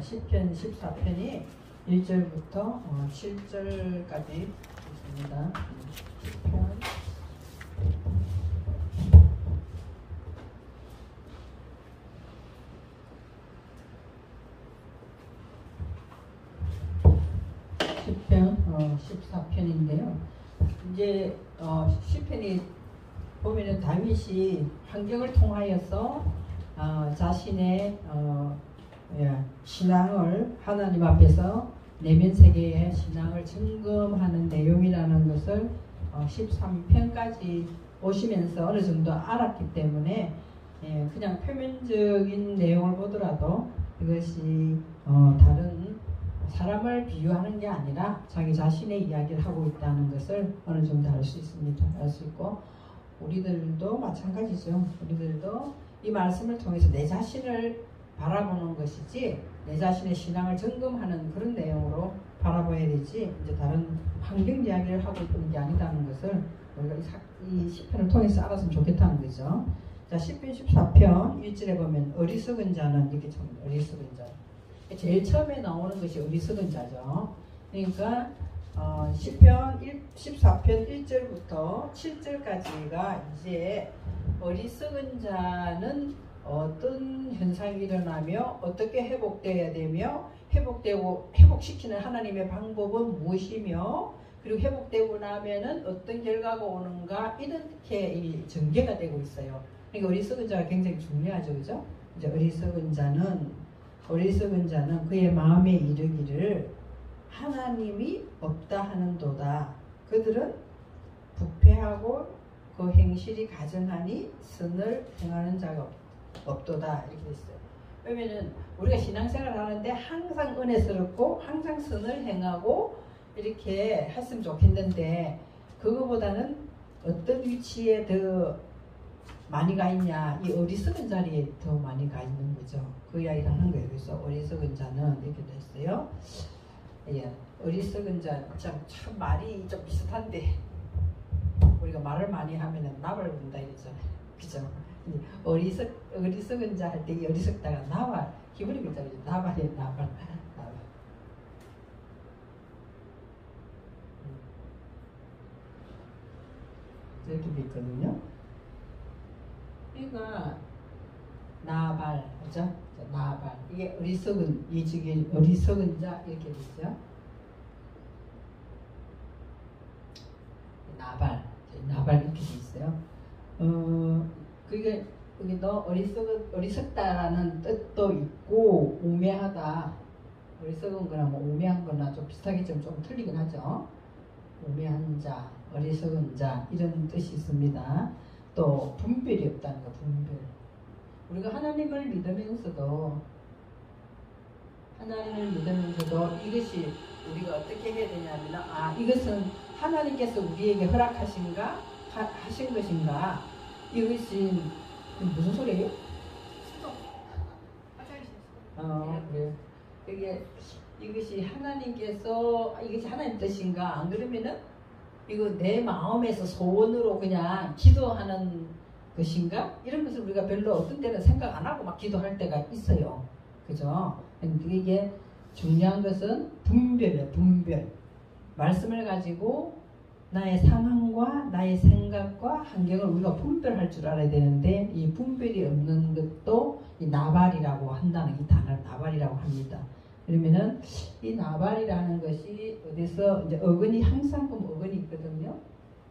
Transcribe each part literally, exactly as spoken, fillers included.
시편 십사 편이 일 절부터 어, 칠 절까지 있습니다. 시편 시편 어, 십사 편인데요. 이제 어, 시편이 보면은 다윗이 환경을 통하여서 어, 자신의 어, 예, 신앙을 하나님 앞에서 내면 세계의 신앙을 점검하는 내용이라는 것을 어, 십삼 편까지 오시면서 어느 정도 알았기 때문에 예, 그냥 표면적인 내용을 보더라도 이것이 어, 다른 사람을 비유하는 게 아니라 자기 자신의 이야기를 하고 있다는 것을 어느 정도 알 수 있습니다. 알 수 있고 우리들도 마찬가지죠. 우리들도 이 말씀을 통해서 내 자신을 바라보는 것이지 내 자신의 신앙을 점검하는 그런 내용으로 바라봐야 되지 이제 다른 환경 이야기를 하고 있는 게 아니다는 것을 우리가 이 시편을 통해서 알았으면 좋겠다는 거죠. 자, 시편 십사 편 일 절에 보면 어리석은 자는 이렇게 참 어리석은 자. 제일 처음에 나오는 것이 어리석은 자죠. 그러니까 어, 시편 십사 편 일 절부터 칠 절까지가 이제 어리석은 자는 어떤 현상이 일어나며 어떻게 회복되어야 되며 회복되고 회복시키는 하나님의 방법은 무엇이며 그리고 회복되고 나면은 어떤 결과가 오는가 이렇게 이 전개가 되고 있어요. 그러니까 어리석은 자가 굉장히 중요하죠, 그죠? 이제 어리석은 자는 어리석은 자는 그의 마음에 이르기를 하나님이 없다 하는도다. 그들은 부패하고 그 행실이 가증하니 선을 행하는 자가 없도다. 이렇게 됐어요. 왜냐면 우리가 신앙생활을 하는데 항상 은혜스럽고 항상 선을 행하고 이렇게 했으면 좋겠는데 그거보다는 어떤 위치에 더 많이 가 있냐, 이 어리석은 자리에 더 많이 가 있는 거죠. 그 이야기를 하는 거예요. 그래서 어리석은 자는 이렇게 됐어요. 예, 어리석은 자, 참, 참 말이 좀 비슷한데 우리가 말을 많이 하면은 나발 분다 이러잖아요. 그죠? 어리석, 어리석은 자 할 때 이 어리석다가 나발, 기분이 그렇잖아요. 나발이에요, 나발. 나발. 이렇게 돼 있거든요. 그러니까 나발, 그죠? 나발. 이게 어리석은, 이 지금 어리석은 자 이렇게 되죠. 나발, 나발 이렇게 돼 있어요. 어, 그게 여기 너 어리석 어리석다라는 뜻도 있고 우매하다. 어리석은 거나 뭐 우매한 거나 좀 비슷하게 좀, 좀 틀리긴 하죠. 우매한 자, 어리석은 자 이런 뜻이 있습니다. 또 분별이 없다는 거, 분별. 우리가 하나님을 믿으면서도 하나님을 믿으면서도 이것이 우리가 어떻게 해야 되냐면 아 이것은 하나님께서 우리에게 허락하신가 하, 하신 것인가 이것이 무슨 소리예요? 수도 화장실 어 그래요. 이게 이것이 하나님께서 이것이 하나님 뜻인가 안 그러면은 이거 내 마음에서 소원으로 그냥 기도하는 것인가? 이런 것을 우리가 별로 어떤 때는 생각 안 하고 막 기도할 때가 있어요. 그죠? 이게 중요한 것은 분별이에요. 분별. 말씀을 가지고 나의 상황과 나의 생각과 환경을 우리가 분별할 줄 알아야 되는데 이 분별이 없는 것도 이 나발이라고 한다는 이 단어를 나발이라고 합니다. 그러면은 이 나발이라는 것이 어디서 이제 어근이 항상 보면 어근이 있거든요.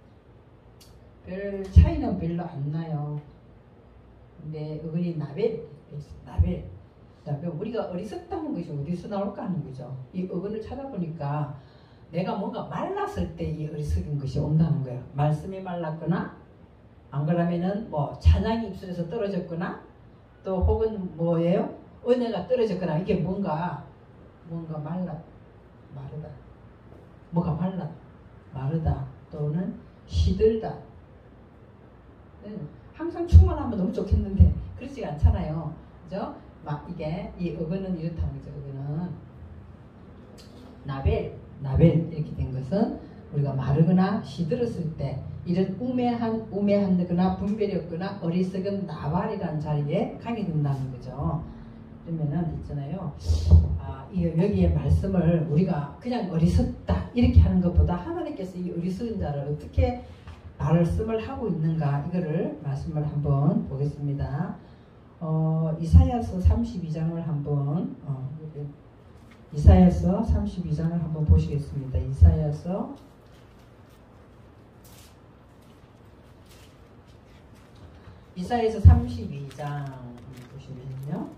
별 차이는 별로 안 나요. 근데 어근이 나벨, 나벨. 그럼 우리가 어리석다는 것이 어디서 나올까 하는 거죠. 이 어근을 찾아보니까 내가 뭔가 말랐을 때 이 어리석인 것이 온다는 거예요. 말씀이 말랐거나 안 그러면은 뭐 찬양이 입술에서 떨어졌거나 또 혹은 뭐예요? 은혜가 떨어졌거나 이게 뭔가 뭔가 말라, 마르다. 뭐가 말라, 마르다. 또는 시들다. 네. 항상 충만하면 너무 좋겠는데 그렇지 않잖아요. 그죠? 막 이게 이 어근은 이렇다는 거죠. 어근은 나벨, 나벨 이렇게 된 것은 우리가 마르거나 시들었을 때 이런 우매한, 우매한 거나 분별이 없거나 어리석은 나발이라는 자리에 가게 된다는 거죠. 그러면은 있잖아요. 아, 이 여기에 말씀을 우리가 그냥 어리석다 이렇게 하는 것보다 하나님께서 이 어리석은 자를 어떻게 말씀을 하고 있는가 이거를 말씀을 한번 보겠습니다. 어, 이사야서 삼십이 장을 한번 어, 이사야서 삼십이 장을 한번 보시겠습니다. 이사야서 이사야서 삼십이 장 보시면요.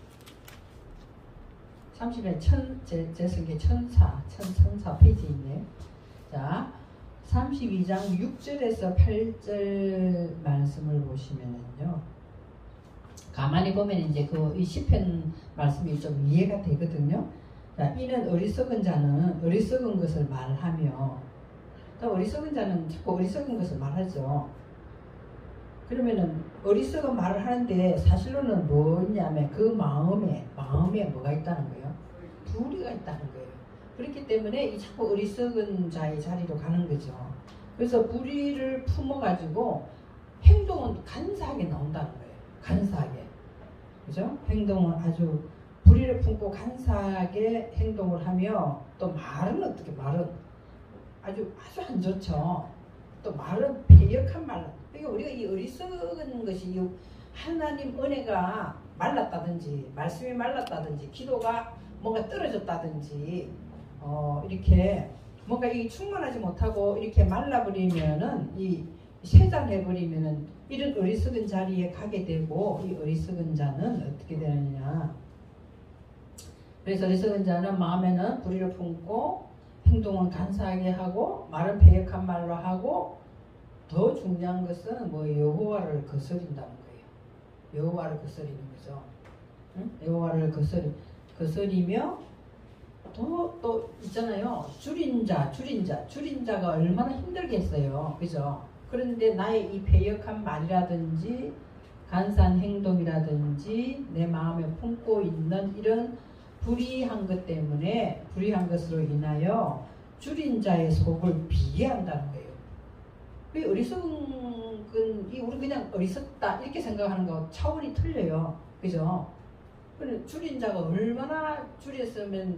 삼십 장 천, 제, 제 성경 천사, 천, 천사 페이지에 있네요. 자, 삼십이 장 육 절에서 팔 절 말씀을 보시면은요. 가만히 보면 이제 그 이 시편 말씀이 좀 이해가 되거든요. 자, 이는 어리석은 자는 어리석은 것을 말하며, 또 어리석은 자는 자꾸 어리석은 것을 말하죠. 그러면은 어리석은 말을 하는데 사실로는 뭐냐면 그 마음에 마음에 뭐가 있다는 거예요? 불의가 있다는 거예요. 그렇기 때문에 이 자꾸 어리석은 자의 자리로 가는 거죠. 그래서 불의를 품어가지고 행동은 간사하게 나온다는 거예요. 간사하게, 그죠? 행동은 아주 불의를 품고 간사하게 행동을 하며, 또 말은 어떻게 말은 아주 아주 안 좋죠. 또 말은 배역한 말. 그러니까 우리가 이 어리석은 것이 하나님 은혜가 말랐다든지 말씀이 말랐다든지 기도가 뭔가 떨어졌다든지 어 이렇게 뭔가 이 충만하지 못하고 이렇게 말라버리면은 이 쇠장해버리면은 이런 어리석은 자리에 가게 되고, 이 어리석은 자는 어떻게 되느냐. 그래서 어리석은 자는 마음에는 불의를 품고 행동은 간사하게 하고 말은 배역한 말로 하고, 더 중요한 것은 뭐 여호와를 거스린다는 거예요. 여호와를 거스리는 거죠. 응? 여호와를 거스리, 거스리며 또, 또 있잖아요. 줄인 자, 줄인 자, 줄인 자가 얼마나 힘들겠어요. 그죠? 그런데 나의 이 배역한 말이라든지 간사한 행동이라든지 내 마음에 품고 있는 이런 불의한 것 때문에, 불의한 것으로 인하여 줄인 자의 속을 비게 한다는 거예요. 그 어리석은, 이 우리 그냥 어리석다 이렇게 생각하는 거 차원이 틀려요. 그죠? 줄인 자가 얼마나 줄였으면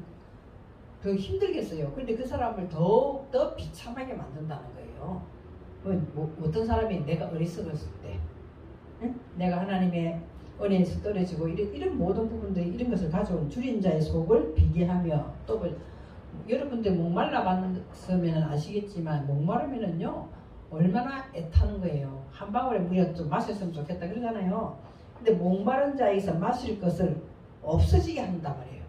더 힘들겠어요. 근데 그 사람을 더욱 더 비참하게 만든다는 거예요. 뭐, 뭐, 어떤 사람이 내가 어리석었을 때, 응? 내가 하나님의 은혜에서 떨어지고 이런, 이런 모든 부분들이 이런 것을 가져온 줄인 자의 속을 비게 하며, 또 뭐, 여러분들 목말라 봤으면 아시겠지만 목마르면은요 얼마나 애타는 거예요. 한 방울의 물이라도 좀 마셨으면 좋겠다 그러잖아요. 근데 목마른 자에서 마실 것을 없어지게 한단 말이에요.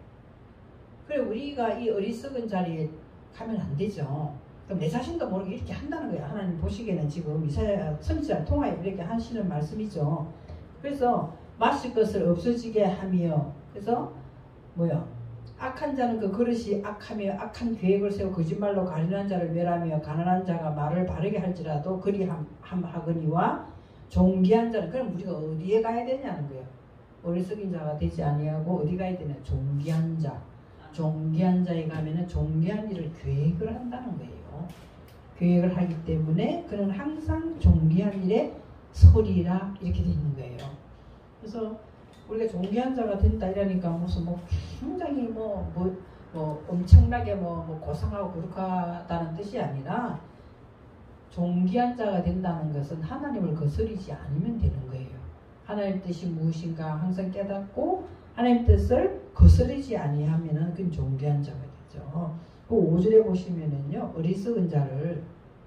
그래 우리가 이 어리석은 자리에 가면 안 되죠. 그럼 내 자신도 모르게 이렇게 한다는 거예요. 하나님 보시기에는 지금 이사야 선지자를 통하여 이렇게 하시는 말씀이죠. 그래서 마실 것을 없어지게 하며, 그래서 뭐야? 악한 자는 그 그릇이 악하며 악한 계획을 세워 거짓말로 가련한 자를 멸하며, 가난한 자가 말을 바르게 할지라도 그리함 하거니와, 존귀한 자는, 그럼 우리가 어디에 가야 되냐는 거예요. 어리석인 자가 되지 아니하고 어디 가야 되냐? 존귀한 자. 존귀한 자에 가면은 존귀한 일을 계획을 한다는 거예요. 계획을 하기 때문에 그는 항상 존귀한 일에 서리라 이렇게 돼 있는 거예요. 그래서 우리가 존귀한 자가 된다 이러니까 무슨 뭐 굉장히 뭐, 뭐, 뭐 엄청나게 뭐, 뭐 고상하고 거룩하다는 뜻이 아니라, 존귀한 자가 된다는 것은 하나님을 거스리지 않으면 되는 거예요. 하나님 뜻이 무엇인가 항상 깨닫고 하나님 뜻을 거스르지 아니하면은 그건 존귀한 자가 되죠. 그 오 절에 보시면은요, 어리석은 자를,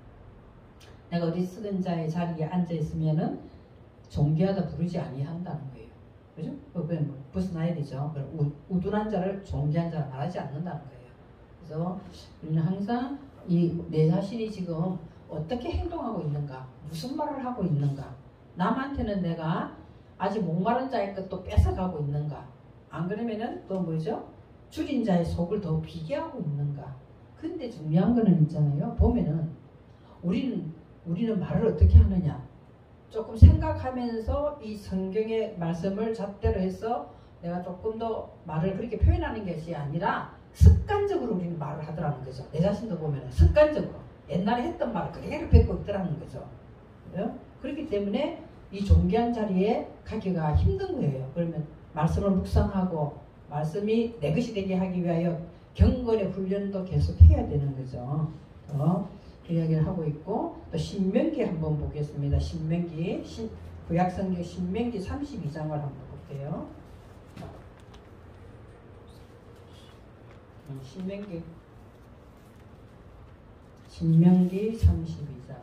내가 어리석은 자의 자리에 앉아 있으면은 존귀하다 부르지 아니한다는 거예요. 그죠? 그건 벗어나야 되죠. 우둔한 자를 존귀한 자라 말하지 않는다는 거예요. 그래서 우리는 항상 이 내 자신이 지금 어떻게 행동하고 있는가, 무슨 말을 하고 있는가, 남한테는 내가 아직 목마른 자의 것도 뺏어가고 있는가, 안 그러면은 또 뭐죠? 줄인 자의 속을 더 비게 하고 있는가. 근데 중요한 거는 있잖아요. 보면은 우리는 우리는 말을 어떻게 하느냐. 조금 생각하면서 이 성경의 말씀을 잣대로 해서 내가 조금 더 말을 그렇게 표현하는 것이 아니라 습관적으로 우리는 말을 하더라는 거죠. 내 자신도 보면 습관적으로 옛날에 했던 말을 그대로 뱉고 있더라는 거죠. 그렇기 때문에 이 존귀한 자리에 가기가 힘든 거예요. 그러면 말씀을 묵상하고 말씀이 내 것이 되게 하기 위하여 경건의 훈련도 계속 해야 되는 거죠. 어, 그 이야기를 하고 있고 또 신명기 한번 보겠습니다. 신명기 신, 구약성경 신명기 삼십이 장을 한번 볼게요. 신명기 신명기 삼십이 장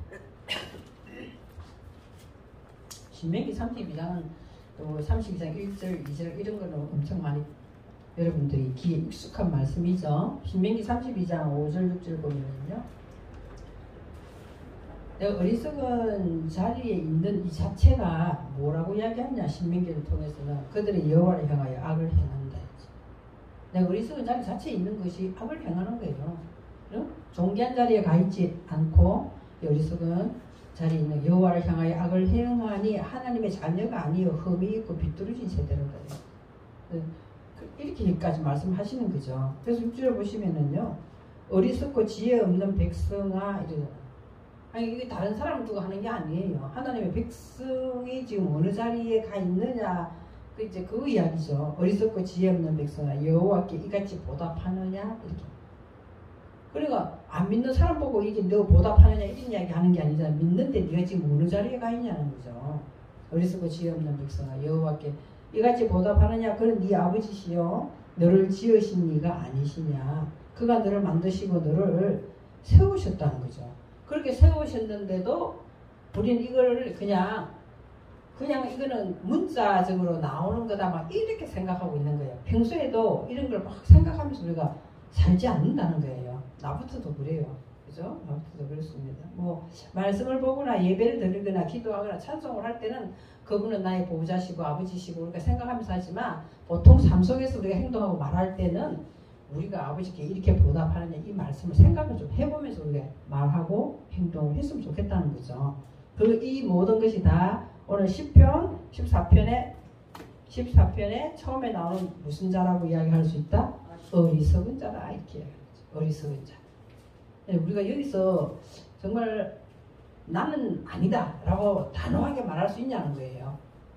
신명기 삼십이 장은 또 삼십이 장 일 절, 이 절 이런 거는 엄청 많이 여러분들이 귀에 익숙한 말씀이죠. 신명기 삼십이 장 오 절, 육 절 보면요. 내가 어리석은 자리에 있는 이 자체가 뭐라고 이야기하냐. 신명기를 통해서는 그들의 여호와를 향하여 악을 행한다. 내가 어리석은 자리 자체에 있는 것이 악을 행하는 거예요. 응? 존귀한 자리에 가 있지 않고 어리석은 자리에 있는 여호와를 향하여 악을 행하니 하나님의 자녀가 아니요 흠이 있고 비뚤어진 세대로다. 이렇게까지 말씀하시는 거죠. 그래서 육 절에 보시면은요, 어리석고 지혜 없는 백성아 이러잖아요. 아니 이게 다른 사람을 두고 하는 게 아니에요. 하나님의 백성이 지금 어느 자리에 가 있느냐, 그 이제 그 이야기죠. 어리석고 지혜 없는 백성아 여호와께 이같이 보답하느냐 이렇게. 그러니까 안 믿는 사람 보고 이게 너 보답하느냐 이런 이야기 하는 게 아니잖아. 믿는데 네가 지금 어느 자리에 가 있냐는 거죠. 어리석고 지혜 없는 백성아 여호와께 이같이 보답하느냐. 그는 네 아버지시여 너를 지으신 네가 아니시냐. 그가 너를 만드시고 너를 세우셨다는 거죠. 그렇게 세우셨는데도 우리는 이걸 그냥 그냥 이거는 문자적으로 나오는 거다 막 이렇게 생각하고 있는 거예요. 평소에도 이런 걸 막 생각하면서 우리가 살지 않는다는 거예요. 나부터도 그래요. 그죠? 나부터도 그렇습니다. 뭐 말씀을 보거나 예배를 드리거나 기도하거나 찬송을 할 때는 그분은 나의 보호자시고 아버지시고 우리가 생각하면서 하지만 보통 삶 속에서 우리가 행동하고 말할 때는 우리가 아버지께 이렇게 보답하느냐 이 말씀을 생각을 좀 해보면서 우리가 말하고 행동을 했으면 좋겠다는 거죠. 그리고 이 모든 것이 다 오늘 시편 십사 편에 십사 편에 처음에 나오는 무슨 자라고 이야기할 수 있다? 어리석은 자라 이렇게 어리석은 자. 우리가 여기서 정말 나는 아니다 라고 단호하게 말할 수 있냐는 거예요.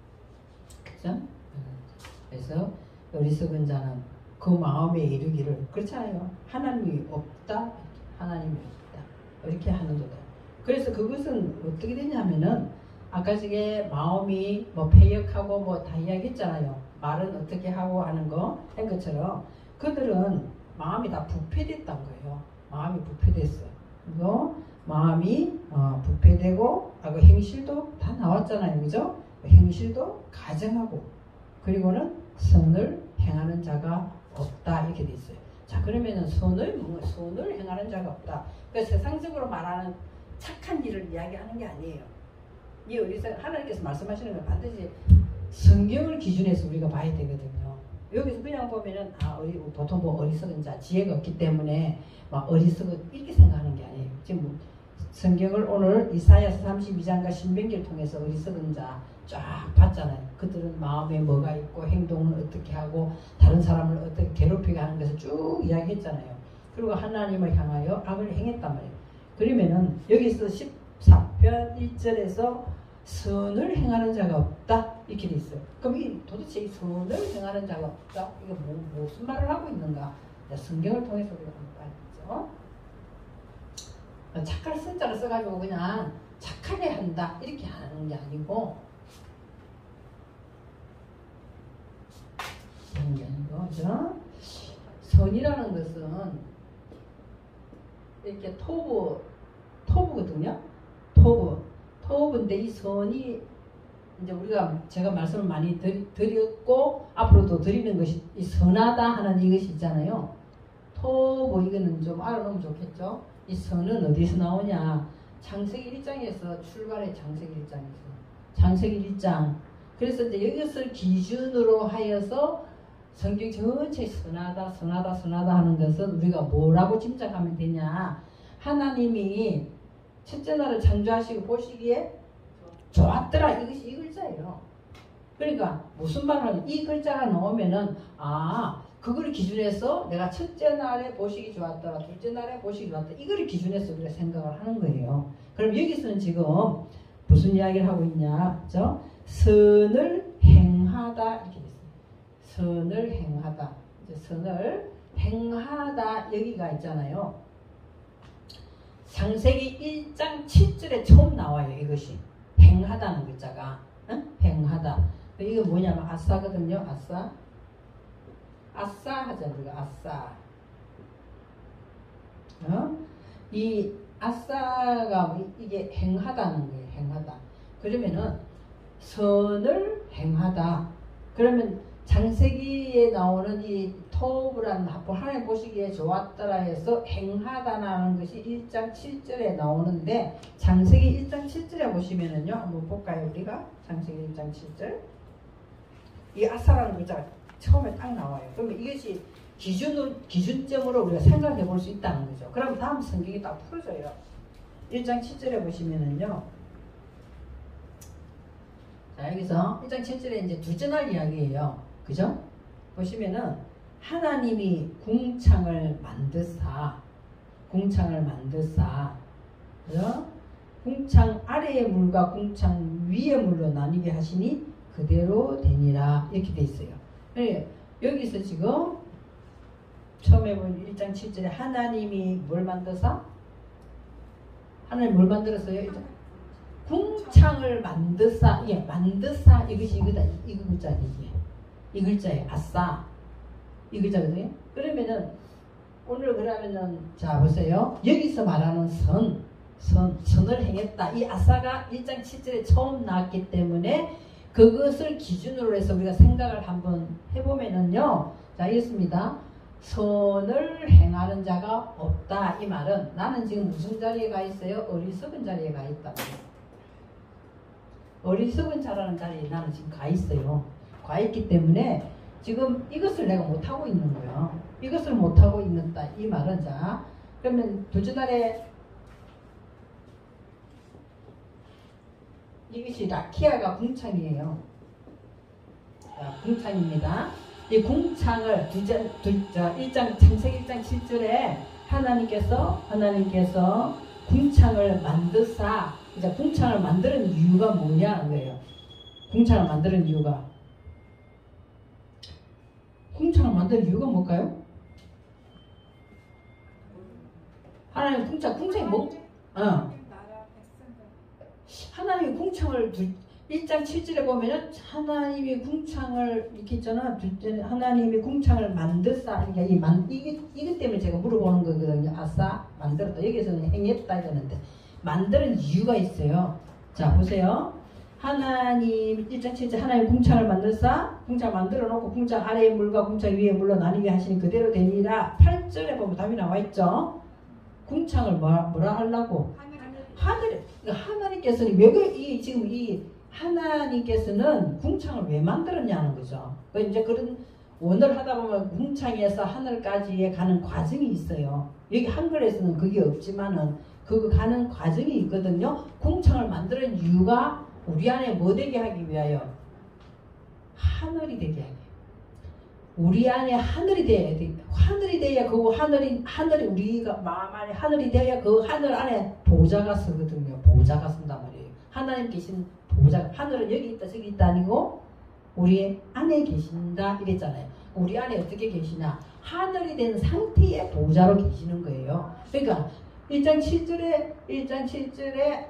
그죠? 그래서 어리석은 자는 그 마음에 이르기를 그렇잖아요. 하나님이 없다. 하나님이 없다. 이렇게 하는 거다. 그래서 그것은 어떻게 되냐면은 아까 저게 마음이 뭐 패역하고 뭐 다 이야기했잖아요. 말은 어떻게 하고 하는 거 한 것처럼 그들은 마음이 다 부패됐단 거예요. 마음이 부패됐어요. 그리고 마음이 어, 부패되고 아, 그 행실도 다 나왔잖아요. 그죠? 행실도 가정하고 그리고는 선을 행하는 자가 없다 이렇게 돼 있어요. 자 그러면은 선을 선을 행하는 자가 없다. 그 세상적으로 말하는 착한 일을 이야기하는 게 아니에요. 이 어디서 하나님께서 말씀하시는 건 반드시 성경을 기준해서 우리가 봐야 되거든요. 여기서 그냥 보면은 아 어리 보통 뭐 어리석은 자 지혜가 없기 때문에 막 어리석은 이렇게 생각하는 게 아니에요. 지금 성경을 오늘 이사야서 삼십이 장과 신명기를 통해서 어리석은 자 쫙 봤잖아요. 그들은 마음에 뭐가 있고 행동을 어떻게 하고 다른 사람을 어떻게 괴롭히게 하는 것을 쭉 이야기했잖아요. 그리고 하나님을 향하여 악을 행했단 말이에요. 그러면은 여기서 십사 편 일 절에서 선을 행하는 자가 없다 이렇게 돼 있어요. 그럼 이 도대체 이 선을 행하는 자가 없다 이거 뭐, 무슨 말을 하고 있는가? 성경을 통해서 우리가 한번 알죠. 착할 쓴자를 써가지고 그냥 착하게 한다 이렇게 하는 게 아니고 그런 게 아니고 그죠? 선이라는 것은 이렇게 토부 토부거든요. 토부 토부인데 이 선이 이제 우리가 제가 말씀을 많이 드리, 드렸고 앞으로도 드리는 것이 이 선하다 하는 이것이 있잖아요. 토부 이거는 좀 알아놓으면 좋겠죠. 이 선은 어디서 나오냐? 창세기 일 장에서 출발해. 창세기 일 장에서 창세기 일 장. 그래서 이제 이것을 기준으로 하여서 성경 전체 선하다 선하다 선하다 하는 것은 우리가 뭐라고 짐작하면 되냐? 하나님이 첫째 날을 창조하시고 보시기에 좋았더라 이것이 이 글자예요. 그러니까 무슨 말을 하냐? 이 글자가 나오면은 아 그걸 기준해서 내가 첫째 날에 보시기 좋았더라 둘째 날에 보시기 좋았다 이거를 기준해서 우리가 생각을 하는 거예요. 그럼 여기서는 지금 무슨 이야기를 하고 있냐? 그죠? 선을 행하다 이렇게 됐어요. 선을 행하다. 이제 선을 행하다 여기가 있잖아요. 창세기 일 장 칠 절에 처음 나와요. 이것이 행하다는 글자가 응? 행하다. 이거 뭐냐면 아싸거든요. 아싸. 아싸 하자 우리가 아싸. 어? 이 아싸가 이게 행하다는 거예요. 행하다. 그러면은 선을 행하다. 그러면 창세기에 나오는 이 토브라는 합본 하나님 보시기에 좋았더라 해서 행하다라는 것이 일 장 칠 절에 나오는데 창세기 일 장 칠 절에 보시면은요. 한번 볼까요 우리가? 창세기 일 장 칠 절. 이 아싸라는 글자가 처음에 딱 나와요. 그러면 이것이 기준으로, 기준점으로 우리가 생각해 볼 수 있다는 거죠. 그럼 다음 성경이 딱 풀어져요. 일 장 칠 절에 보시면은요. 자, 여기서 일 장 칠 절에 이제 둘째 날 이야기예요. 그죠? 보시면은 하나님이 궁창을 만드사, 궁창을 만드사, 그죠? 궁창 아래의 물과 궁창 위의 물로 나뉘게 하시니 그대로 되니라. 이렇게 돼 있어요. 네, 여기서 지금 처음에 본 일 장 칠 절에 하나님이 뭘 만드사? 하나님 뭘 만들었어요? 궁창을 만드사, 예, 만드사 이것이 이거다, 이 글자 이게 이 글자에 아싸 이 글자거든요. 그러면은 오늘 그러면은 자 보세요. 여기서 말하는 선, 선, 선을 행했다. 이 아싸가 일 장 칠 절에 처음 나왔기 때문에 그것을 기준으로 해서 우리가 생각을 한번 해보면은요. 자 이렇습니다. 선을 행하는 자가 없다. 이 말은 나는 지금 무슨 자리에 가 있어요? 어리석은 자리에 가 있다. 어리석은 자라는 자리에 나는 지금 가 있어요. 가 있기 때문에 지금 이것을 내가 못하고 있는 거예요. 이것을 못하고 있는다. 이 말은 자 그러면 둘째 날에 이것이 라키아가 궁창이에요. 자, 궁창입니다. 이 궁창을 두자, 두자, 일 장, 창세기 일 장 칠 절에 하나님께서, 하나님께서 궁창을 만드사, 이제 궁창을 만드는 이유가 뭐냐는 거예요. 궁창을 만드는 이유가. 궁창을 만드는 이유가 뭘까요? 하나님 궁창, 궁창이 뭐? 어. 하나님이 궁창을 두, 일 장 칠 절에 보면은 하나님이 궁창을 이렇게 있잖아. 하나님이 궁창을 만드사. 그러니까 이 만, 이게, 이것 때문에 제가 물어보는 거거든요. 아싸, 만들었다. 여기서는 행했다 이러는데 만드는 이유가 있어요. 자, 보세요. 하나님, 일 장 칠 절 하나님 궁창을 만드사. 궁창 만들어 놓고 궁창 아래의 물과 궁창 위의 물로 나뉘게 하시니 그대로 되니라. 팔 절에 보면 답이 나와 있죠. 궁창을 뭐라, 뭐라 하려고? 하늘, 하나님께서는 왜, 그, 이, 지금 이, 하나님께서는 궁창을 왜 만들었냐는 거죠. 그 이제 그런 원어를 하다 보면 궁창에서 하늘까지에 가는 과정이 있어요. 여기 한글에서는 그게 없지만은 그거 가는 과정이 있거든요. 궁창을 만드는 이유가 우리 안에 뭐 되게 하기 위하여? 하늘이 되게 하기. 우리 안에 하늘이 돼야 돼. 하늘이 돼야 그 하늘이 하늘이 우리가 마음 안에 하늘이 돼야 그 하늘 안에 보좌가 서거든요. 보좌가 선단 말이에요. 하나님 계신 보좌. 하늘은 여기 있다 저기 있다 아니고 우리 안에 계신다 이랬잖아요. 우리 안에 어떻게 계시냐? 하늘이 된 상태의 보좌로 계시는 거예요. 그러니까 일 장 칠 절에 일 장 칠 절에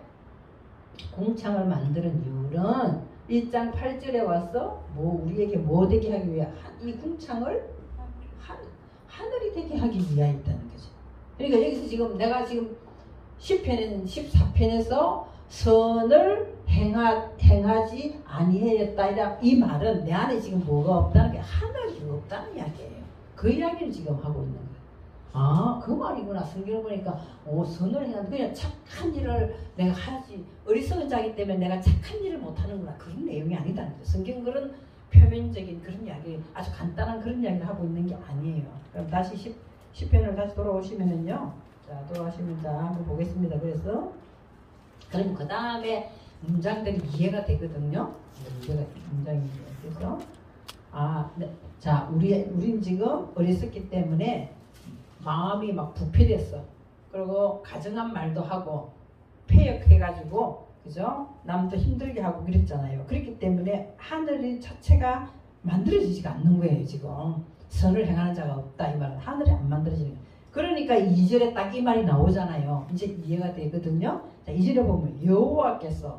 궁창을 만드는 이유는 일 장 팔 절에 와서 뭐 우리에게 뭐 되게 하기 위해 이 궁창을 하, 하늘이 되게 하기 위하여 있다는 거죠. 그러니까 여기서 지금 내가 지금 십 편은 십사 편에서 선을 행하, 행하지 아니하였다 이 말은 내 안에 지금 뭐가 없다는 게 하늘이 없다는 이야기예요. 그 이야기를 지금 하고 있는 거예요. 아, 그 말이구나. 성경을 보니까 오, 선을 행하는 그냥 착한 일을 내가 하지 어리석은 자기 때문에 내가 착한 일을 못하는구나. 그런 내용이 아니다는 거죠. 성경 그런 표면적인 그런 이야기 아주 간단한 그런 이야기를 하고 있는 게 아니에요. 그럼 다시 십 편을 다시 돌아오시면은요. 자, 돌아오시면 자 한번 보겠습니다. 그래서 그럼 그 다음에 문장들이 이해가 되거든요. 문제가 문장이 그래서 아, 네. 자, 우리 우린 지금 어렸었기 때문에 마음이 막 부패됐어. 그리고 가정한 말도 하고 폐역해가지고 그죠? 남도 힘들게 하고 그랬잖아요. 그렇기 때문에 하늘 자체가 만들어지지가 않는 거예요. 지금 선을 행하는 자가 없다 이 말은 하늘이 안 만들어지는 거예요. 그러니까 이 절에 딱 이 말이 나오잖아요. 이제 이해가 되거든요. 자, 이 절에 보면 여호와께서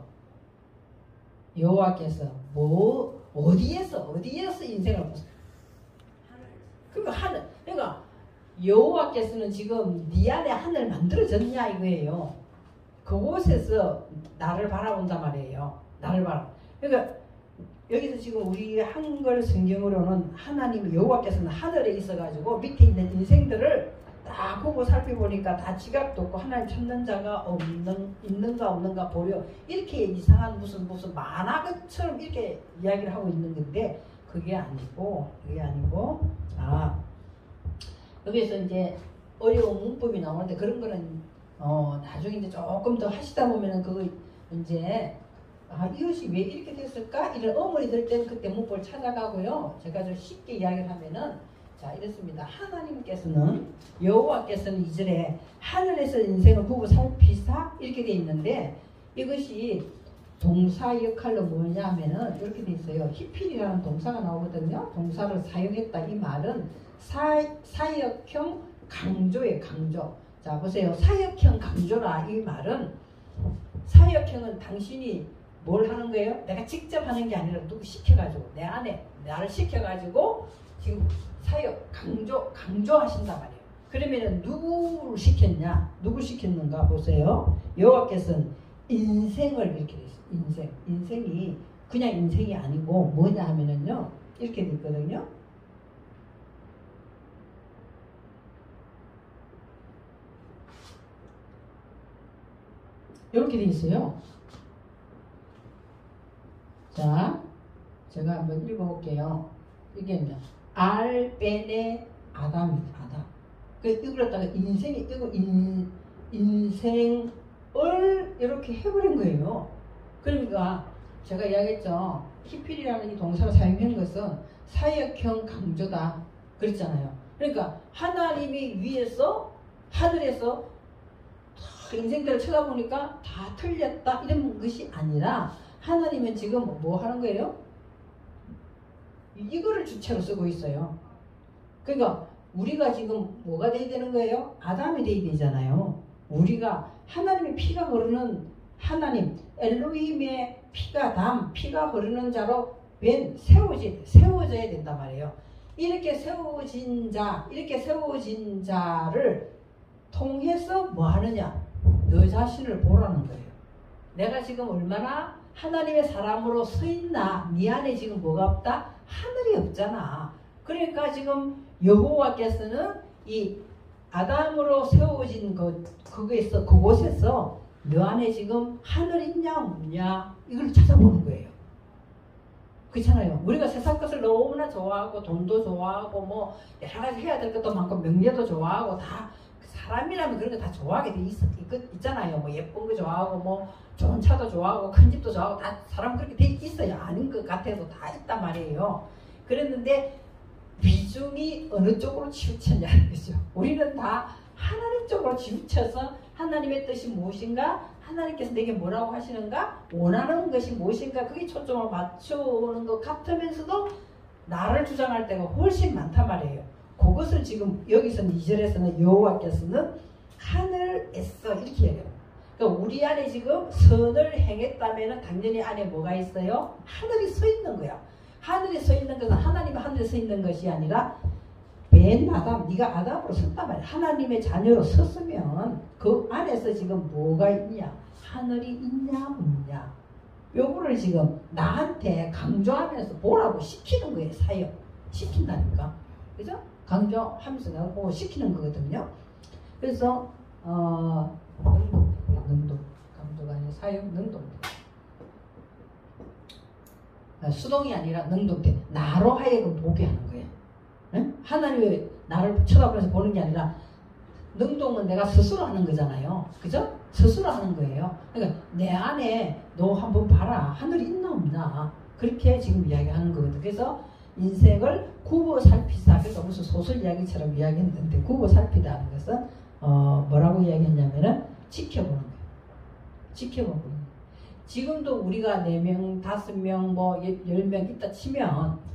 여호와께서 뭐 어디에서 어디에서 인생을 그러니까 하늘 그러니까 여호와께서는 지금 네 안에 하늘 만들어졌냐 이거예요. 그곳에서 나를 바라본단 말이에요. 나를 바라. 그러니까 여기서 지금 우리 한글 성경으로는 하나님 여호와께서는 하늘에 있어가지고 밑에 있는 인생들을 딱 보고 살펴보니까 다 지각도 없고 하나님 찾는 자가 없는 있는가 없는가 보여 이렇게 이상한 무슨 무슨 만화처럼 이렇게 이야기를 하고 있는 건데 그게 아니고 그게 아니고 아 여기서 이제 어려운 문법이 나오는데 그런 거는 어 나중에 이제 조금 더 하시다 보면은 그거 이제 아 이것이 왜 이렇게 됐을까 이런 어머니 들 때는 그때 문법을 찾아가고요. 제가 좀 쉽게 이야기를 하면은 자 이렇습니다. 하나님께서는 여호와께서는 이 절에 하늘에서 인생을 보고 살피사 이렇게 돼 있는데 이것이 동사 역할로 뭐냐 하면은 이렇게 돼 있어요. 히필이라는 동사가 나오거든요. 동사를 사용했다 이 말은 사, 사역형 강조예요. 강조. 자 보세요. 사역형 강조라 이 말은 사역형은 당신이 뭘 하는 거예요? 내가 직접 하는 게 아니라 누구 시켜가지고 내 안에 나를 시켜가지고 지금 사역 강조 강조하신단 말이에요. 그러면은 누구를 시켰냐? 누구 시켰는가 보세요. 여호와께서는 인생을 이렇게 돼 있어요. 인생 인생이 그냥 인생이 아니고 뭐냐 하면은요 이렇게 돼 있거든요. 이렇게 돼 있어요. 자, 제가 한번 읽어볼게요. 이게 뭐냐? 알벤의 아담입니다. 아담. 그 이걸 갖다가 인생이 이거 인 인생을 이렇게 해버린 거예요. 그러니까 제가 이야기했죠. 히필이라는 이 동사를 사용한 것은 사역형 강조다. 그랬잖아요. 그러니까 하나님이 위에서 하늘에서 인생들을 쳐다보니까 다 틀렸다 이런 것이 아니라 하나님은 지금 뭐 하는 거예요? 이거를 주체로 쓰고 있어요. 그러니까 우리가 지금 뭐가 돼야 되는 거예요? 아담이 돼야 되잖아요. 우리가 하나님의 피가 흐르는 하나님 엘로힘의 피가 담 피가 흐르는 자로 웬 세워지, 세워져야 된단 말이에요. 이렇게 세워진 자 이렇게 세워진 자를 통해서 뭐 하느냐? 너 자신을 보라는 거예요. 내가 지금 얼마나 하나님의 사람으로 서 있나? 네 안에 지금 뭐가 없다? 하늘이 없잖아. 그러니까 지금 여호와께서는 이 아담으로 세워진 것 그거에서 그곳에서 너 안에 지금 하늘 있냐 없냐 이걸 찾아보는 거예요. 그렇잖아요. 우리가 세상 것을 너무나 좋아하고 돈도 좋아하고 뭐 여러 가지 해야 될 것도 많고 명예도 좋아하고 다 사람이라면 그런 거 다 좋아하게 돼 있, 있, 있잖아요. 뭐 예쁜 거 좋아하고 뭐 좋은 차도 좋아하고 큰 집도 좋아하고 다 사람 그렇게 돼 있어요. 아닌 것 같아도 다 있단 말이에요. 그랬는데 비중이 어느 쪽으로 치우쳤냐는 거죠. 우리는 다 하나님 쪽으로 치우쳐서 하나님의 뜻이 무엇인가 하나님께서 내게 뭐라고 하시는가 원하는 것이 무엇인가 그게 초점을 맞춰오는 것 같으면서도 나를 주장할 때가 훨씬 많단 말이에요. 그것을 지금 여기서는 이 절에서는 여호와께서는 하늘에서 이렇게 얘기해요. 그러니까 우리 안에 지금 선을 행했다면 당연히 안에 뭐가 있어요? 하늘이 서 있는 거야. 하늘이 서 있는 것은 하나님의 하늘에 서 있는 것이 아니라 맨 아담, 네가 아담으로 섰단 말이야. 하나님의 자녀로 섰으면 그 안에서 지금 뭐가 있냐? 하늘이 있냐 없냐? 요거를 지금 나한테 강조하면서 보라고 시키는 거예요. 사역 시킨다니까. 그죠? 강조하면서 내가 보고 시키는 거거든요. 그래서 어 능동, 능동, 강조가 아니라 사역 능동. 수동이 아니라 능동태. 나로 하여금 보게 하는 거예요. 응? 하나님이 나를 쳐다보면서 보는 게 아니라 능동은 내가 스스로 하는 거잖아요. 그죠? 스스로 하는 거예요. 그러니까 내 안에 너 한번 봐라. 하늘이 있나 없나. 그렇게 지금 이야기하는 거거든. 그래서 인생을 굽어 살피다. 그러니까 무슨 소설 이야기처럼 이야기했는데 굽어 살피다는 것은 어 뭐라고 이야기했냐면은 지켜보는 거예요. 지켜보는 거예요. 지금도 우리가 네 명, 다섯 명, 뭐 열 명 있다 치면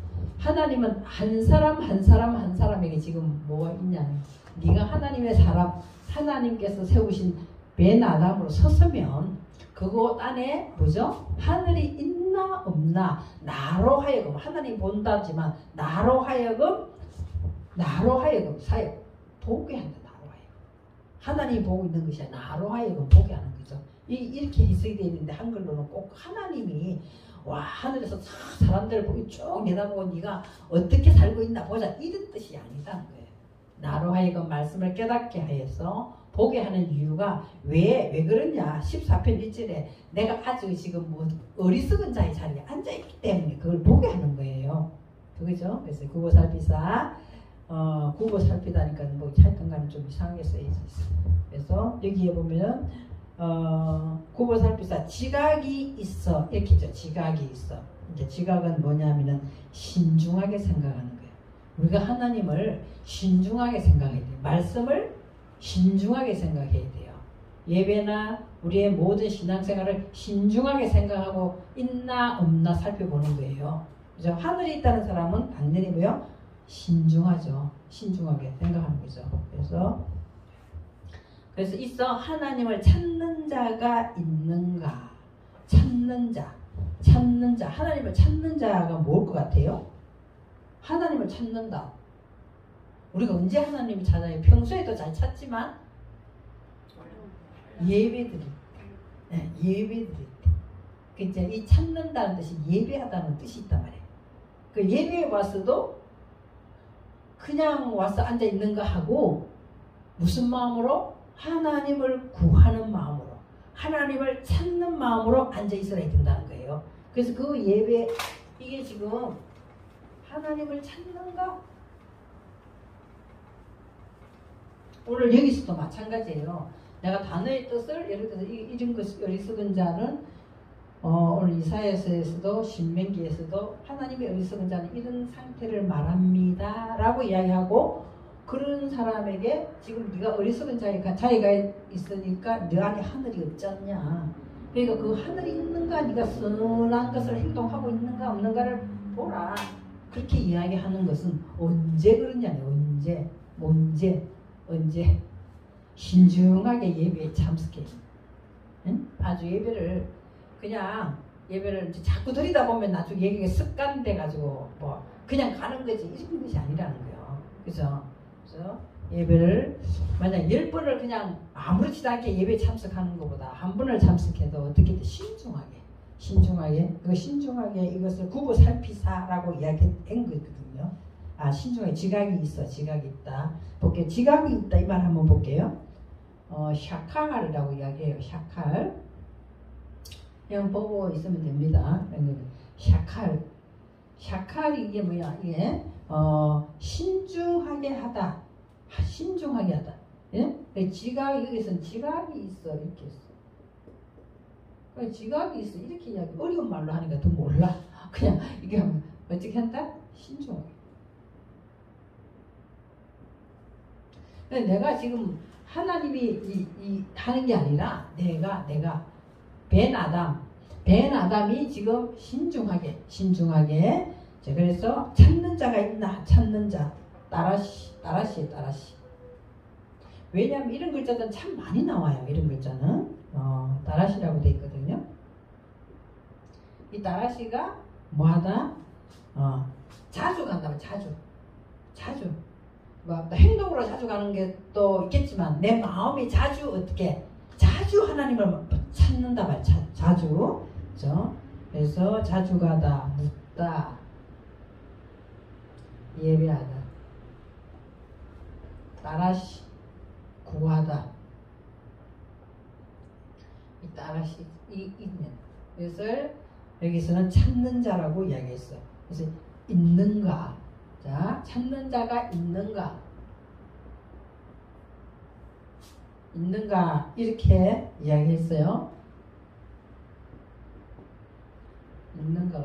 하나님은 한 사람 한 사람 한 사람에게 지금 뭐가 있냐. 네가 하나님의 사람, 하나님께서 세우신 맨 아담으로 섰으면 그곳 안에 뭐죠? 하늘이 있나 없나 나로 하여금 하나님 본다지만 나로 하여금 나로 하여금 사역 보게 한다. 나로 하여금 하나님이 보고 있는 것이 아니라 나로 하여금 보게 하는 거죠. 이, 이렇게 해석이 되어 있는데 한글로는 꼭 하나님이 와 하늘에서 사람들을 보기 쭉 내다보고 네가 어떻게 살고 있나 보자 이런 뜻이 아니다는 거예요. 나로 하여금 말씀을 깨닫게 하여서 보게 하는 이유가 왜, 왜 그러냐. 십사 편 일 절에 내가 아주 지금 뭐 어리석은 자의 자리에 앉아있기 때문에 그걸 보게 하는 거예요. 그거죠? 그래서 국어 살피사, 어, 국어 살피다니까 뭐 하여튼 간에 좀 이상하게 써있어. 그래서 여기에 보면은, 어, 국어 살피사 지각이 있어. 이렇게 죠. 지각이 있어. 이제 지각은 뭐냐면은 신중하게 생각하는 거예요. 우리가 하나님을 신중하게 생각해야 돼요. 말씀을 신중하게 생각해야 돼요. 예배나 우리의 모든 신앙생활을 신중하게 생각하고 있나 없나 살펴보는 거예요. 그죠? 하늘에 있다는 사람은 당연히 뭐요? 신중하죠. 신중하게 생각하는 거죠. 그래서 그래서 있어 하나님을 찾는 자가 있는가? 찾는 자, 찾는 자, 하나님을 찾는 자가 뭘 것 같아요? 하나님을 찾는다. 우리가 언제 하나님을 찾아요? 평소에도 잘 찾지만 예배드릴 때, 네, 예배드릴 때. 그 이제 이 찾는다는 뜻이 예배하다는 뜻이 있단 말이에요. 그 예배에 와서도 그냥 와서 앉아 있는가 하고 무슨 마음으로? 하나님을 구하는 마음으로, 하나님을 찾는 마음으로 앉아 있어야 된다는 거예요. 그래서 그 예배 이게 지금 하나님을 찾는가? 오늘 여기서도 마찬가지예요. 내가 단어의 뜻을 예를 들어서 이런 것 어리석은 자는 어, 오늘 이사야서에서도 신명기에서도 하나님의 어리석은 자는 이런 상태를 말합니다 라고 이야기하고 그런 사람에게 지금 네가 어리석은 자가, 자기가 있으니까 너 안에 하늘이 없지 않냐. 그러니까 그 하늘이 있는가 네가 선한 것을 행동하고 있는가 없는가를 보라. 그렇게 이야기하는 것은 언제 그러냐면 언제 언제 언제 신중하게 예배에 참석해. 응? 아주 예배를 그냥 예배를 이제 자꾸 드리다 보면 나중에 얘기가 습관돼 가지고 뭐 그냥 가는 거지 이런 것이 아니라는 거예요. 그죠? 그래서 예배를 만약 열 번을 그냥 아무렇지도 않게 예배에 참석하는 것보다 한 번을 참석해도 어떻게든 신중하게 신중하게 그 신중하게 이것을 구고 살피사라고 이야기한 거거든요. 아 신중하게 지각이 있어. 지각이 있다. 볼게요. 지각이 있다 이 말 한번 볼게요. 어, 샤칼이라고 이야기해요. 샤칼. 그냥 보고 있으면 됩니다. 샤칼. 샤칼이 이게 뭐야? 이게 어, 신중하게 하다. 신중하게 하다. 예? 지각 여기서는 지각이 있어 이렇게 있어. 지각이 있어 이렇게 이야기. 어려운 말로 하니까 더 몰라. 그냥 이게 어떻게 한다? 신중하게. 내가 지금 하나님이 이, 이 하는 게 아니라 내가 내가 벤 아담 벤 아담이 지금 신중하게 신중하게 자, 그래서 찾는 자가 있나 찾는 자 따라시 따라시 따라시 왜냐하면 이런 글자는 참 많이 나와요. 이런 글자는 어, 따라시라고 돼 있거든요. 이 따라시가 뭐하다? 어, 자주 간다면 자주 자주 뭐 행동으로 자주 가는 게 또 있겠지만 내 마음이 자주 어떻게 자주 하나님을 찾는다 말 자, 자주 그렇죠? 그래서 자주 가다 묻다 예배하다 따라시 구하다 이 따라시 이 있는 그래서 여기서는 찾는 자라고 이야기했어요. 그래서 있는가 자 찾는 자가 있는가 있는가 이렇게 이야기했어요. 있는가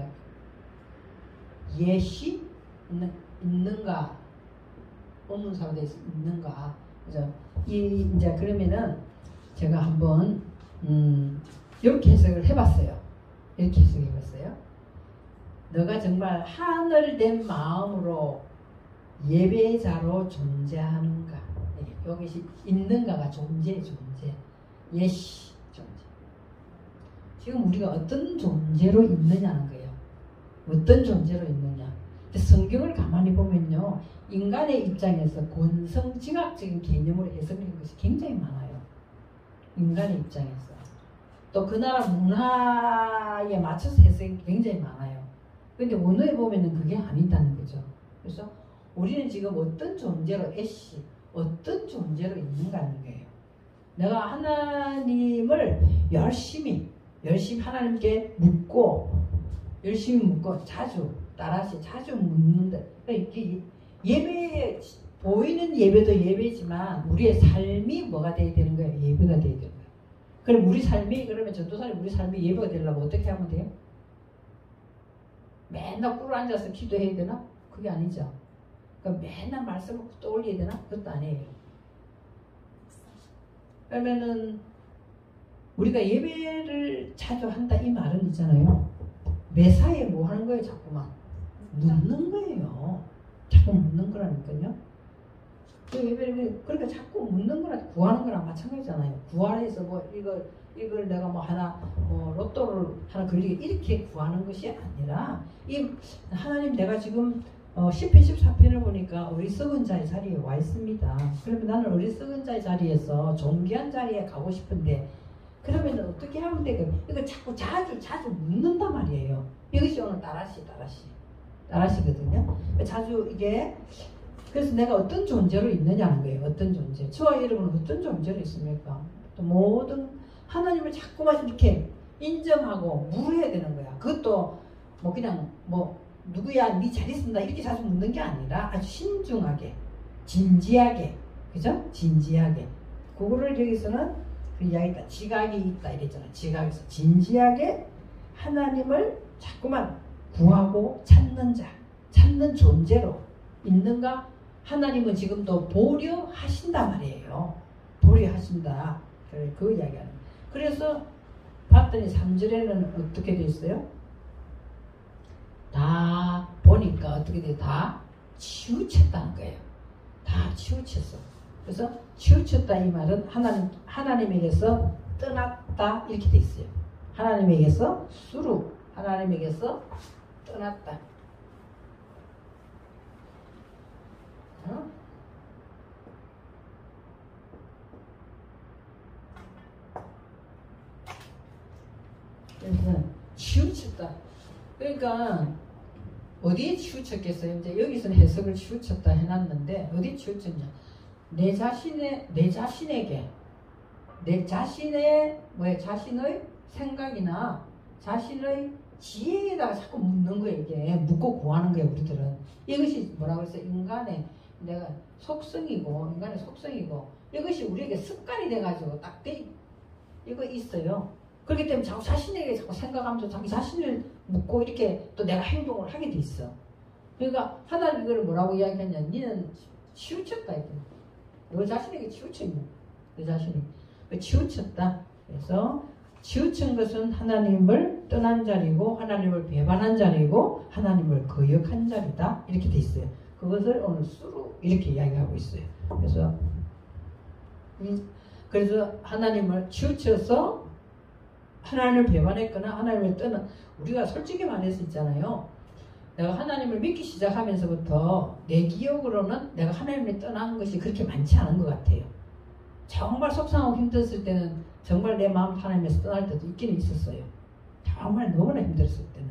예시 있는, 있는가 의문사로 되어 있어 있는가 그죠? 이 이제 그러면은 제가 한번 음 이렇게 해석을 해봤어요. 이렇게 해석해봤어요. 너가 정말 하늘된 마음으로 예배자로 존재하는가? 네, 여기 있는가가 존재, 존재. 예시, 존재. 지금 우리가 어떤 존재로 있느냐는 거예요. 어떤 존재로 있느냐. 근데 성경을 가만히 보면요, 인간의 입장에서 권성징악적인 개념으로 해석하는 것이 굉장히 많아요. 인간의 입장에서. 또 그 나라 문화에 맞춰서 해석이 굉장히 많아요. 근데 원어에 보면은 그게 아니다는 거죠. 그래서 우리는 지금 어떤 존재로, 애쉬, 어떤 존재로 있는가 하는 거예요. 내가 하나님을 열심히, 열심히 하나님께 묻고, 열심히 묻고, 자주, 따라서 자주 묻는데, 이게 예배, 보이는 예배도 예배지만, 우리의 삶이 뭐가 돼야 되는 거예요? 예배가 돼야 되는 거예요. 그럼 우리 삶이, 그러면 전도사님 우리 삶이 예배가 되려면 어떻게 하면 돼요? 맨날 꿇어 앉아서 기도해야 되나? 그게 아니죠. 그러니까 맨날 말씀을 떠올려야 되나? 그것도 아니에요. 그러면은 우리가 예배를 자주 한다 이 말은 있잖아요. 매사에 뭐 하는 거예요? 자꾸만 묻는 거예요. 자꾸 묻는 거라니까요. 그 예배를 그러니까 자꾸 묻는 거랑 구하는 거랑 마찬가지잖아요. 구하해서 뭐 이걸 이걸 내가 뭐 하나 뭐 로또를 하나 걸리게 이렇게 구하는 것이 아니라 이 하나님 내가 지금 어, 십 편 십사 편을 보니까 어리석은 자의 자리에 와 있습니다. 그러면 나는 어리석은 자의 자리에서 존귀한 자리에 가고 싶은데 그러면 어떻게 하면 되겠 이거 자꾸 자주 자주 묻는단 말이에요. 이것이 오늘 따라시 따라시 따라시거든요. 자주 이게 그래서 내가 어떤 존재로 있느냐는 거예요. 어떤 존재. 저와 여러분은 어떤 존재로 있습니까? 또 모든 하나님을 자꾸만 이렇게 인정하고 물어야 되는 거야. 그것도 뭐 그냥 뭐 누구야 네 잘 있습니다 이렇게 자주 묻는 게 아니라 아주 신중하게 진지하게 그죠? 진지하게 그거를 여기서는 그 이야기가 지각이 있다 이랬잖아. 지각에서 진지하게 하나님을 자꾸만 구하고 찾는 자 찾는 존재로 있는가? 하나님은 지금도 보려하신단 말이에요. 보려하신다. 그래, 그 이야기하는 거예요. 그래서 봤더니 삼 절에는 어떻게 돼 있어요? 다 보니까 어떻게 돼? 다 치우쳤다는 거예요. 다 치우쳤어. 그래서 치우쳤다 이 말은 하나님, 하나님에게서 떠났다 이렇게 돼 있어요. 하나님에게서 수루, 하나님에게서 떠났다. 어? 그래서 치우쳤다. 그러니까 어디에 치우쳤겠어요? 이제 여기서는 해석을 치우쳤다 해놨는데 어디에 치우쳤냐? 내 자신의 내 자신에게 내 자신의 뭐야 자신의 생각이나 자신의 지혜에다가 자꾸 묻는 거예요. 이게 묻고 구하는 거예요. 우리들은 이것이 뭐라고 해서 인간의 내가 속성이고 인간의 속성이고 이것이 우리에게 습관이 돼가지고 딱 돼 이거 있어요. 그렇기 때문에 자꾸 자신에게 자꾸 생각하면서 자기 자신을 묻고 이렇게 또 내가 행동을 하게 돼 있어. 그러니까 하나님 이걸 뭐라고 이야기했냐? 니는 치우쳤다 이거. 너 자신에게 치우쳤냐? 너 자신이 치우쳤다. 그래서 치우친 것은 하나님을 떠난 자리고 하나님을 배반한 자리고 하나님을 거역한 자리다 이렇게 돼 있어요. 그것을 오늘 수로 이렇게 이야기하고 있어요. 그래서 음, 그래서 하나님을 치우쳐서 하나님을 배반했거나 하나님을 떠나 우리가 솔직히 말할 수 있잖아요. 내가 하나님을 믿기 시작하면서부터 내 기억으로는 내가 하나님을 떠난 것이 그렇게 많지 않은 것 같아요. 정말 속상하고 힘들었을 때는 정말 내 마음 하나님에서 떠날 때도 있기는 있었어요. 정말 너무나 힘들었을 때는.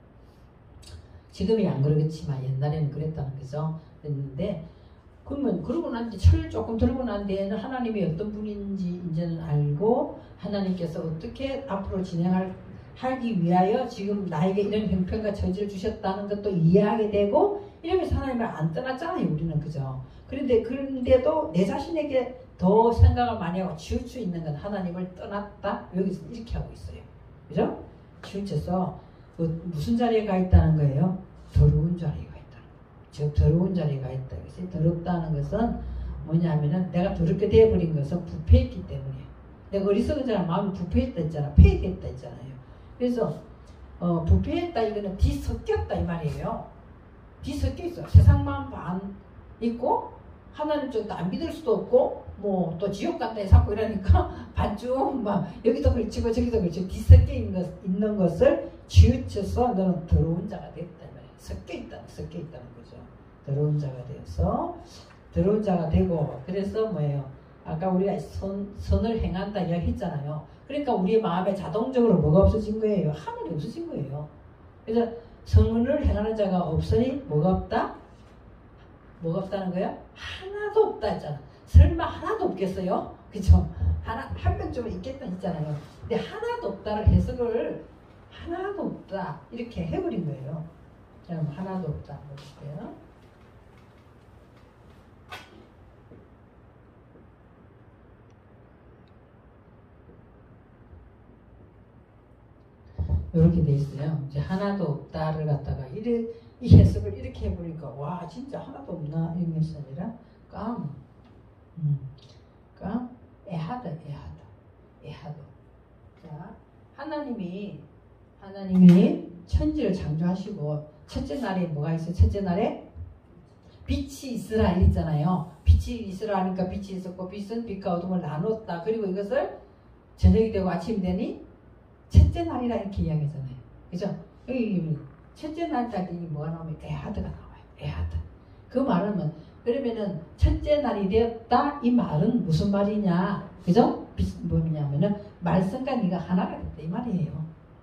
지금이 안 그러겠지만 옛날에는 그랬다는 거죠. 그랬는데 그러면 그러고 난 뒤 철 조금 들고 난 뒤에는 하나님이 어떤 분인지 이제는 알고 하나님께서 어떻게 앞으로 진행할 하기 위하여 지금 나에게 이런 형편과 처지를 주셨다는 것도 이해하게 되고 이러면서 하나님을 안 떠났잖아요. 우리는 그죠. 그런데 그런데도 내 자신에게 더 생각을 많이 하고 치우쳐 있는 건 하나님을 떠났다. 여기서 이렇게 하고 있어요. 그죠? 치우쳐서 그 무슨 자리에 가 있다는 거예요? 더러운 자리에 가 있다. 즉 더러운 자리에 가 있다. 그래서 더럽다는 것은 뭐냐면은 내가 더럽게 되어버린 것은 부패했기 때문에 내가 어리석은 자는 마음이 부패했다 했잖아. 폐했다 했잖아요. 그래서 어, 부패했다 이거는 뒤섞였다 이 말이에요. 뒤섞여 있어. 세상만 반 있고 하나님 쪽도 안 믿을 수도 없고 뭐 또 지옥 간다 해 자꾸 이러니까 반쯤 막 여기도 걸치고 저기도 걸치고 뒤섞여 있는, 것, 있는 것을 치우쳐서 너는 더러운 자가 됐다 이 말이에요. 섞여 있다, 섞여 있다는 거죠. 더러운 자가 되어서 더러운 자가 되고 그래서 뭐예요? 아까 우리가 선, 선을 행한다 이야기했잖아요. 그러니까 우리의 마음에 자동적으로 뭐가 없어진 거예요? 하늘이 없어진 거예요. 그래서 선을 행하는 자가 없으니 뭐가 없다? 뭐가 없다는 거야? 하나도 없다 했잖아. 설마 하나도 없겠어요? 그쵸? 하나, 한 명쯤은 있겠다 했잖아요. 근데 하나도 없다를 해석을 하나도 없다 이렇게 해버린 거예요. 그럼 하나도 없다 볼게요. 이렇게 돼 있어요. 이제 하나도 없다를 갖다가 이래, 이 해석을 이렇게 해보니까 와 진짜 하나도 없나 이런 것이 아니라 깜, 음, 깜, 애하다, 애하다, 애하다. 자, 하나님이 하나님이 천지를 창조하시고 첫째 날에 뭐가 있어요? 첫째 날에 빛이 있으라 있잖아요. 빛이 있으라 하니까 빛이 있었고 빛은 빛과 어둠을 나눴다. 그리고 이것을 저녁이 되고 아침이 되니 첫째 날이라 이렇게 이야기하잖아요. 그죠? 여기 첫째 날짜리 뭐가 나오면 에하드가 나와요. 에하드. 그 말은 그러면은 첫째 날이 되었다 이 말은 무슨 말이냐? 그죠? 뭐냐면은 말씀과 네가 하나가 됐다 이 말이에요.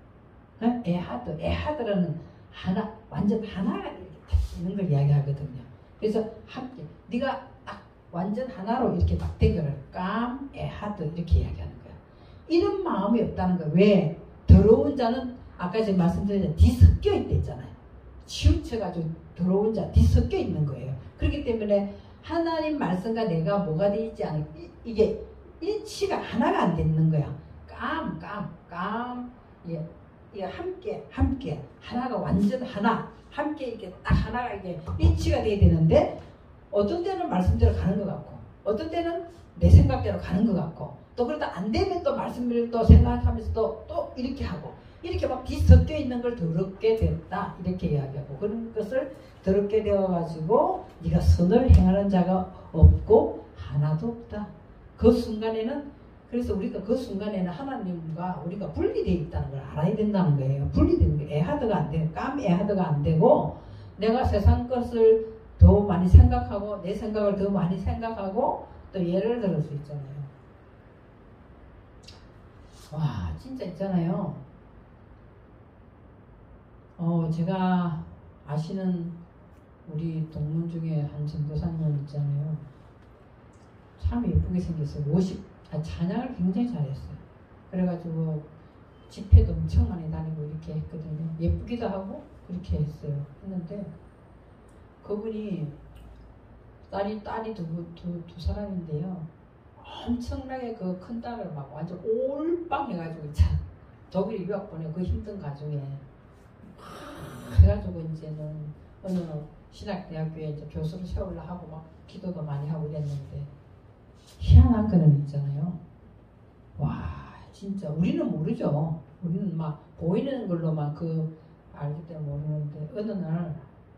에하드, 에하드라는 하나, 완전 하나가 있는 걸 이야기하거든요. 그래서 함께 네가 딱 완전 하나로 이렇게 딱 된 거를 깜, 에하드 이렇게 이야기하는 거야. 이런 마음이 없다는 거야. 왜? 더러운 자는 아까 제가 말씀드렸잖아요. 뒤섞여 있다 했잖아요. 치우쳐가지고 더러운 자 뒤섞여 있는 거예요. 그렇기 때문에 하나님 말씀과 내가 뭐가 되어 있지 않을 이게 일치가 하나가 안 되는 거야. 깜, 깜, 깜. 예, 예, 함께, 함께 하나가 완전 하나. 함께 이렇게 딱 하나가 이게 일치가 돼야 되는데 어떤 때는 말씀대로 가는 것 같고 어떤 때는 내 생각대로 가는 것 같고 또 그러다 안 되면 또 말씀을 또 생각하면서 또, 또 이렇게 하고 이렇게 막 뒤섞여 있는 걸 더럽게 됐다 이렇게 이야기하고 그런 것을 더럽게 되어가지고 네가 선을 행하는 자가 없고 하나도 없다. 그 순간에는 그래서 우리가 그 순간에는 하나님과 우리가 분리되어 있다는 걸 알아야 된다는 거예요. 분리되는 게 에하드가 안 되고 깜 에하드가 안 되고 내가 세상 것을 더 많이 생각하고 내 생각을 더 많이 생각하고 또 예를 들을 수 있잖아요. 와 진짜 있잖아요. 어 제가 아시는 우리 동문 중에 한 전도사님 있잖아요. 참 예쁘게 생겼어요. 오십 아, 찬양을 굉장히 잘했어요. 그래가지고 집회도 엄청 많이 다니고 이렇게 했거든요. 예쁘기도 하고 그렇게 했어요. 했는데 그분이 딸이 딸이 두, 두, 두 사람인데요. 엄청나게 그 큰 딸을 막 완전 올빵 해가지고 참 독일 유학 보내고 그 힘든 가정에 해가지고 이제는 어느 신학대학교에 이제 교수를 세우려 하고 막 기도도 많이 하고 이랬는데 희한한 거는 있잖아요. 와 진짜 우리는 모르죠. 우리는 막 보이는 걸로만 그 알기 때문에 모르는데 어느 날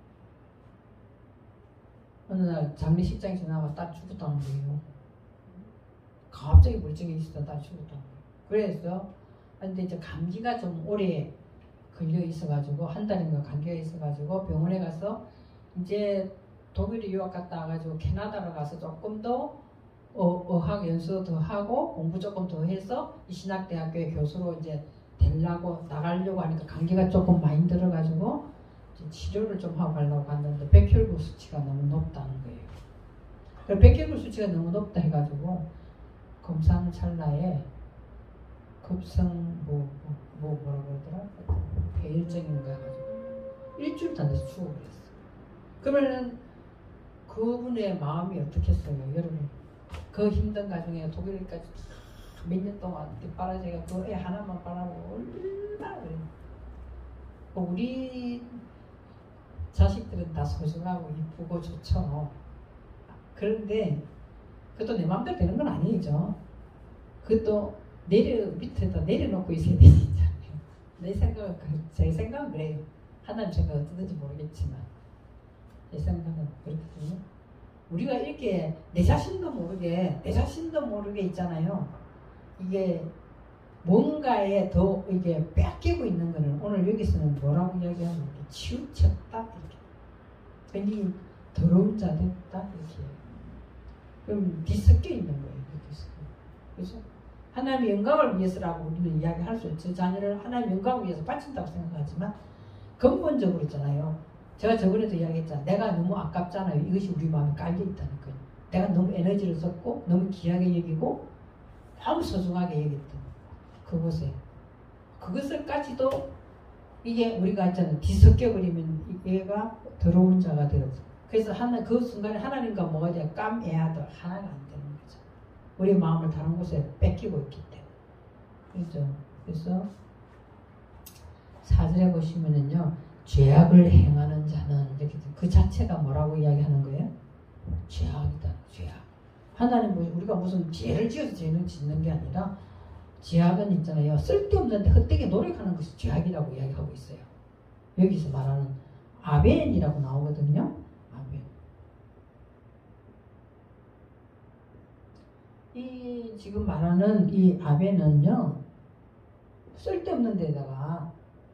어느 날 장례식장에 지나가 딸 죽었다는 거예요. 갑자기 멀쩡히 있었다 딸 죽었다는 거예요. 그래서 근데 이제 감기가 좀 오래 걸려 있어가지고 한 달인가 감기가 있어가지고 병원에 가서 이제 독일에 유학 갔다 와가지고 캐나다로 가서 조금 더 어, 어학 연수 더 하고 공부 조금 더 해서 이 신학대학교의 교수로 이제 되려고 나가려고 하니까 감기가 조금 많이 들어가지고 이제 치료를 좀 하고 가려고 갔는데 백혈구 수치가 너무 높다는 거예요. 그 백혈구 수치가 너무 높다 해가지고 검사하는 찰나에 급성 뭐, 뭐, 뭐 뭐라 그러더라? 폐혈증인가 해가지고 일주일도 안 돼서 죽어버렸어. 그러면은 그분의 마음이 어떻겠어요, 여러분? 그 힘든 가정에 독일까지 몇 년 동안 뒷바라지가 그 애 하나만 바라보고 얼마나 그래. 우리 자식들은 다 소중하고 이쁘고 좋죠. 그런데 그것도 내 마음대로 되는 건 아니죠. 그것도 내려 밑에다 내려놓고 있어야 되잖아요. 내 생각은 그- 제 생각은 그래요. 하나님 생각은 어떻든지 모르겠지만 제 생각은 그렇거든요. 우리가 이렇게 내 자신도 모르게 내 자신도 모르게 있잖아요. 이게 뭔가에 더 이게 뺏기고 있는 거는 오늘 여기서는 뭐라고 이야기하면 이렇게 치우쳤다 이렇게 괜히 더러운 자 됐다 이렇게 그럼 뒤섞여 있는 거예요. 그래서 하나님의 영광을 위해서라고 우리는 이야기할 수 있죠. 자녀를 하나님의 영광을 위해서 바친다고 생각하지만 근본적으로 있잖아요. 제가 저번에도 이야기했잖아요. 내가 너무 아깝잖아요. 이것이 우리 마음에 깔려 있다는 거예요. 내가 너무 에너지를 썼고 너무 귀하게 여기고 너무 소중하게 여겼던 그곳에 그것을까지도 이게 우리가 있잖아요. 뒤섞여 버리면 얘가 더러운 자가 되어서 그래서 하나 그 순간에 하나님과 뭐가 돼 깜애하도 하나가 안 되는 거죠. 우리 마음을 다른 곳에 뺏기고 있기 때문에 그렇죠. 그래서 사절에 보시면은요 죄악을 행하는 자는 이렇게 그 자체가 뭐라고 이야기하는 거예요? 죄악이다. 죄악. 하나님 우리가 무슨 죄를 지어서 죄는 짓는 게 아니라 죄악은 있잖아요. 쓸데없는데 헛되게 노력하는 것이 죄악이라고 이야기하고 있어요. 여기서 말하는 아벤이라고 나오거든요. 아벤. 이 지금 말하는 이 아벤은요. 쓸데없는 데다가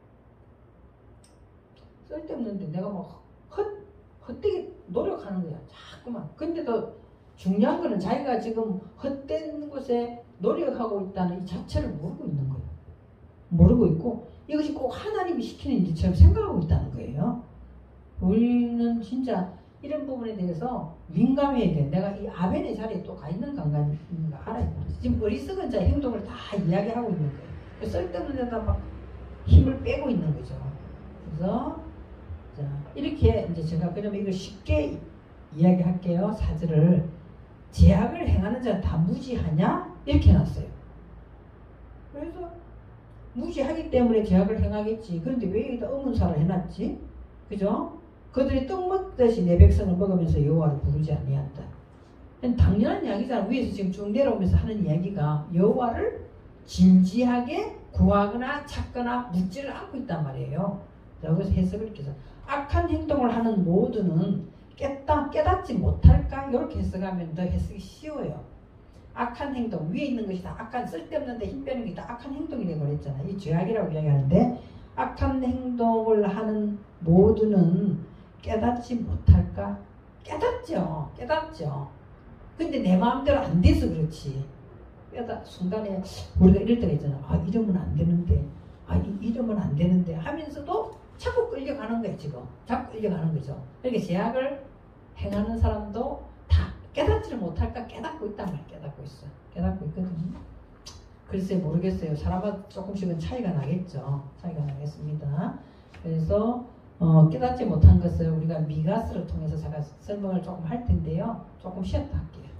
쓸데없는데 내가 뭐 헛, 헛되게 노력하는 거야. 자꾸만. 근데도 중요한 거는 자기가 지금 헛된 곳에 노력하고 있다는 이 자체를 모르고 있는 거예요. 모르고 있고 이것이 꼭 하나님이 시키는 일처럼 생각하고 있다는 거예요. 우리는 진짜 이런 부분에 대해서 민감해야 돼. 내가 이 아벤의 자리에 또 가 있는 간간인가 알아야 돼. 지금 어리석은 자의 행동을 다 이야기하고 있는 거예요. 쓸데없는 데다 막 힘을 빼고 있는 거죠. 그래서 자, 이렇게 이제 제가 그러면 이걸 쉽게 이야기할게요. 사절을 죄악을 행하는 자는 다 무지하냐? 이렇게 해놨어요. 그래서 무지하기 때문에 죄악을 행하겠지. 그런데 왜 여기다 의문사를 해놨지? 그죠? 그들이 떡 먹듯이 내 백성을 먹으면서 여호와를 부르지 아니한다. 당연한 이야기잖아. 위에서 지금 쭉 내려오면서 하는 이야기가 여호와를 진지하게 구하거나 찾거나 묻지를 않고 있단 말이에요. 여기서 해석을 이렇게 해서 악한 행동을 하는 모두는 깨닫, 깨닫지 못할까? 이렇게 해석하면 더 해석이 쉬워요. 악한 행동, 위에 있는 것이 다 악한, 쓸데없는데 힘 빼는 게 다 악한 행동이 되고 그랬잖아요. 이 죄악이라고 이야기하는데 악한 행동을 하는 모두는 깨닫지 못할까? 깨닫죠. 깨닫죠. 근데 내 마음대로 안 돼서 그렇지. 깨닫, 순간에 우리가 이럴 때가 있잖아. 아, 이러면 안 되는데. 아, 이, 이러면 안 되는데 하면서도 자꾸 끌려가는 거예요. 지금 자꾸 끌려가는 거죠. 이렇게 죄악을 행하는 사람도 다 깨닫지를 못할까? 깨닫고 있단 말. 깨닫고 있어. 깨닫고 있거든요. 글쎄 모르겠어요. 사람마다 조금씩은 차이가 나겠죠. 차이가 나겠습니다. 그래서 어, 깨닫지 못한 것을 우리가 미가스를 통해서 제가 설명을 조금 할 텐데요. 조금 쉬었다 할게요.